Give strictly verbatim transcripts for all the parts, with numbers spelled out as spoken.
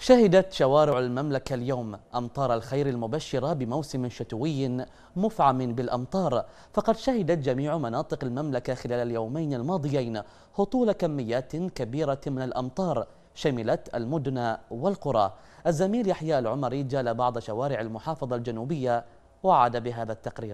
شهدت شوارع المملكة اليوم أمطار الخير المبشرة بموسم شتوي مفعم بالأمطار، فقد شهدت جميع مناطق المملكة خلال اليومين الماضيين هطول كميات كبيرة من الأمطار شملت المدن والقرى. الزميل يحيى العمري جال بعض شوارع المحافظة الجنوبية وعاد بهذا التقرير.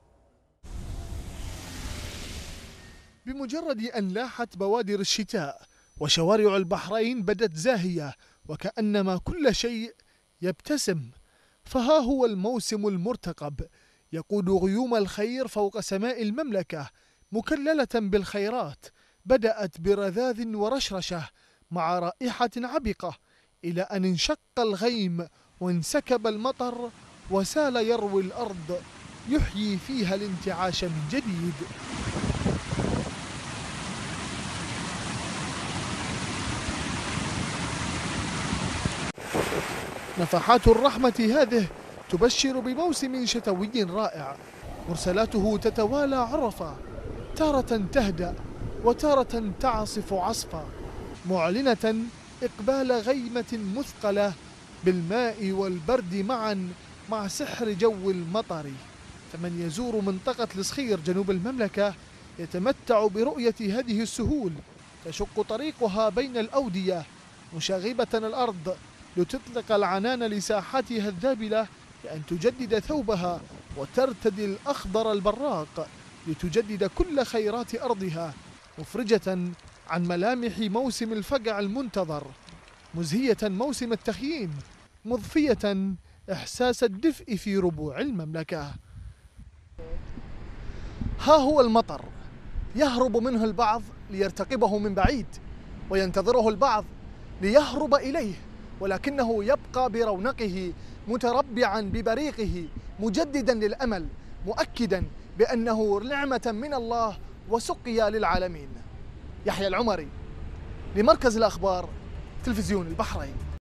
بمجرد أن لاحت بوادر الشتاء وشوارع البحرين بدت زاهية وكأنما كل شيء يبتسم، فها هو الموسم المرتقب يقود غيوم الخير فوق سماء المملكة مكللة بالخيرات، بدأت برذاذ ورشرشة مع رائحة عبقة إلى أن انشق الغيم وانسكب المطر وسال يروي الأرض يحيي فيها الانتعاش من جديد. نفحات الرحمة هذه تبشر بموسم شتوي رائع، مرسلاته تتوالى عرفا، تارة تهدأ وتارة تعصف عصفا، معلنة إقبال غيمة مثقلة بالماء والبرد معا مع سحر جو المطر. فمن يزور منطقة الصخير جنوب المملكة يتمتع برؤية هذه السهول تشق طريقها بين الأودية مشاغبة الأرض لتطلق العنان لساحاتها الذابلة لأن تجدد ثوبها وترتدي الأخضر البراق لتجدد كل خيرات أرضها، مفرجة عن ملامح موسم الفقع المنتظر، مزهية موسم التخييم، مضفية إحساس الدفء في ربوع المملكة. ها هو المطر يهرب منه البعض ليرتقبه من بعيد، وينتظره البعض ليهرب إليه، ولكنه يبقى برونقه متربعا ببريقه مجددا للأمل، مؤكدا بأنه نعمة من الله وسقيا للعالمين. يحيى العمري لمركز الأخبار تلفزيون البحرين.